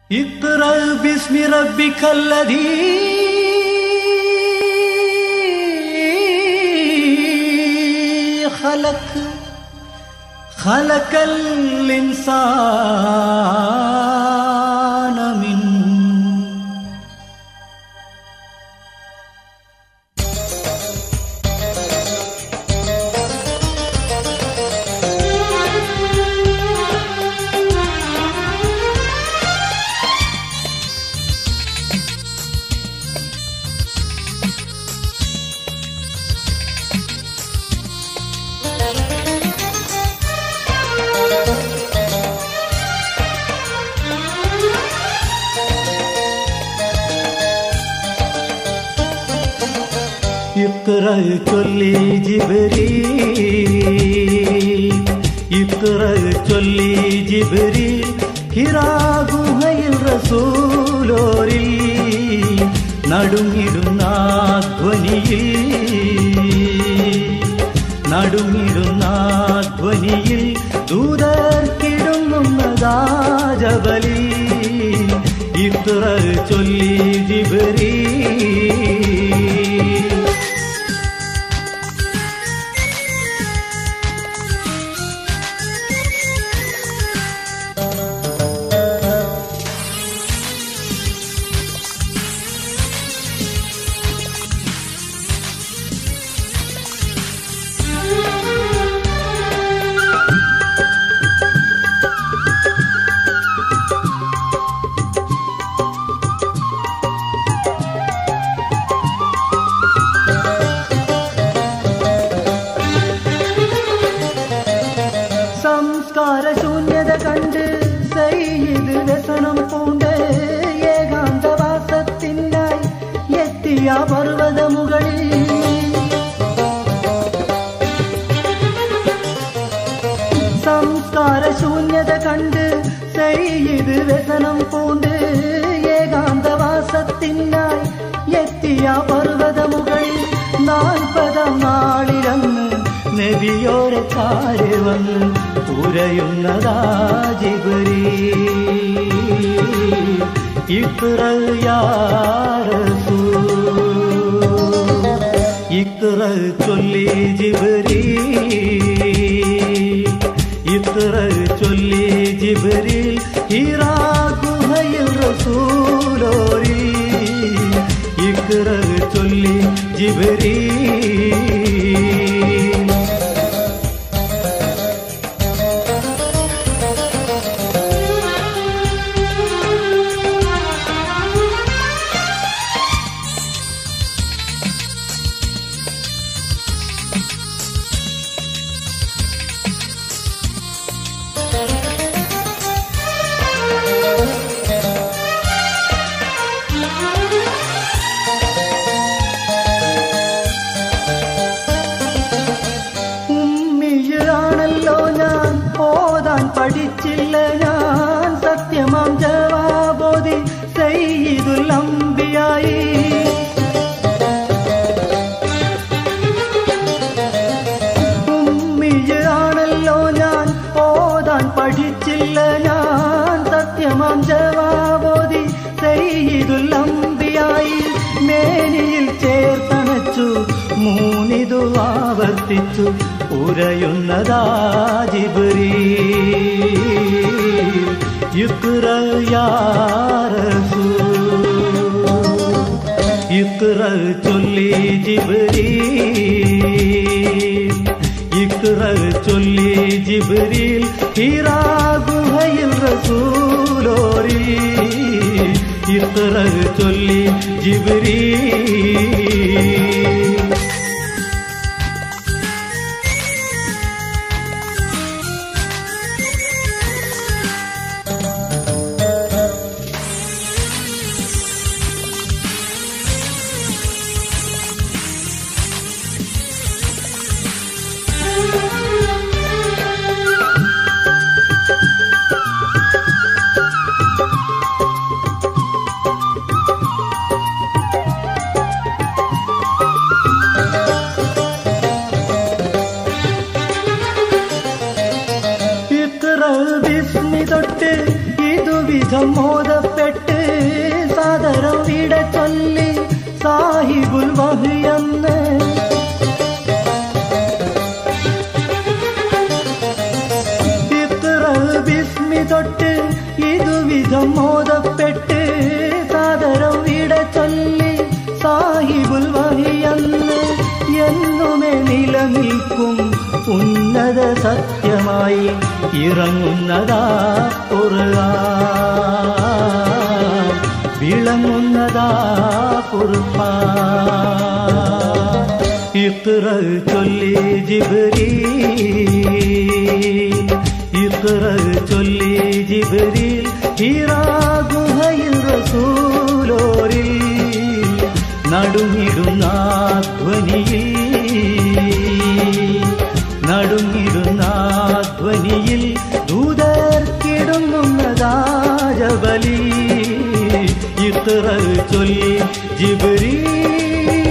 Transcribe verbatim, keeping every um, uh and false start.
اقرأ باسم ربك الذي خلق خلق الإنسان من اقرأ ചൊല്ലി ജിബ്രീൽ اقرأ ചൊല്ലി ജിബ്രീൽ ഹിറാ ഗുഹയിൽ റസൂലോരിൽ നടുങ്ങിടുന്ന ധ്വനിയിൽ നടുങ്ങിടുന്ന ധ്വനിയിൽ ദൂതർ കിടുങ്ങുന്നതാ ജബലിൽ اقرأ ചൊല്ലി ജിബ്രീൽ സംസ്കാരശൂന്യത കണ്ട് സയ്യിദ് വ്യസനം പൂണ്ട് ഏകാന്തവാസത്തിനായി എത്തിയ പർവ്വതമുകളിൽ സംസ്കാരശൂന്യത കണ്ട് സയ്യിദ് വ്യസനം പൂണ്ട് ഏകാന്തവാസത്തിനായി എത്തിയ പർവ്വതമുകളിൽ നാൽപ്പതാം നാളിലന്ന് നബിയോരെ കാര് വന്ന് ഉരയുന്നതാ ജിബ്രീൽ ഇഖ്റാ യാ റസൂൽ ഇഖ്റാ ചൊല്ലി ജിബ്രീൽ ഇഖ്റാ ചൊല്ലി ജിബ്രീൽ ഹിറാ ഗുഹയിൽ റസൂലോരിൽ ഇഖ്റാ ചൊല്ലി ജിബ്രീൽ പഠിച്ചില്ല ഞാൻ സത്യമാം ജവാബോധി സയ്യിദുൽ അംബിയായി ഉമ്മിയാണല്ലോ ഞാൻ ഓതാൻ പഠിച്ചില്ല ഞാൻ സത്യമാം ജവാബോധി സയ്യിദുൽ അംബിയായി മേനിയിൽ ചേർത്തണച്ചു മൂന്നിതു ആവർത്തിച്ചു ഉരയുന്നതാ ജിബ്രീൽ ഇഖ്റാ യാ റസൂൽ ഇഖ്റാ ചൊല്ലി ജിബ്രീൽ ഇഖ്റാ ചൊല്ലി ജിബ്രീൽ ഹിറാ ഗുഹയിൽ റസൂലോരിൽ ഇഖ്റാ ചൊല്ലി ജിബ്രീൽ ഇരുവിധം മോദപ്പെട്ട് സാദരം വിട ചൊല്ലി സാഹിബുൽ വഹിയെന്ന് ഇഖ്റ ബിസ്മി തൊട്ട് ഇരുവിധം മോദപ്പെട്ട് സാദരം വിട ചൊല്ലി സാഹിബുൽ വഹിയെന്ന് എന്നുമേ നിലനിൽക്കും ഉന്നത സത്യമായി ഇറങ്ങുന്നതാ ഖുർആൻ വിളങ്ങുന്നതാ ഖുർആൻ ഇഖ്റ ചൊല്ലി ജിബ്രീൽ ഇഖ്റ ചൊല്ലി ജിബ്രീൽ ഹിറാ ഗുഹയിൽ റസൂലോരിൽ നടുങ്ങിടുന്ന ധ്വനിയിൽ നടുങ്ങിടുന്ന ധ്വനിയിൽ ദൂതർക്കിടുങ്ങുന്നതാജബലി ഇഖ്റ ചൊല്ലി ജിബ്രീൽ